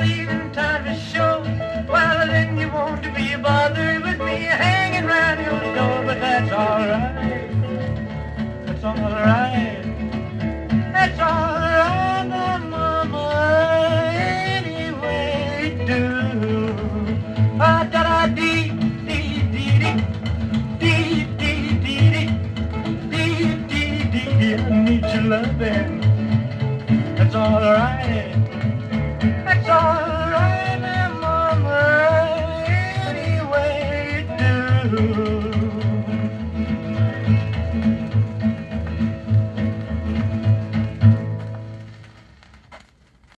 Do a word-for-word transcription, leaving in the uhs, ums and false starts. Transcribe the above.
leaving town for sure. Well, then you won't be bothered with me hanging round your door, but that's alright. That's alright.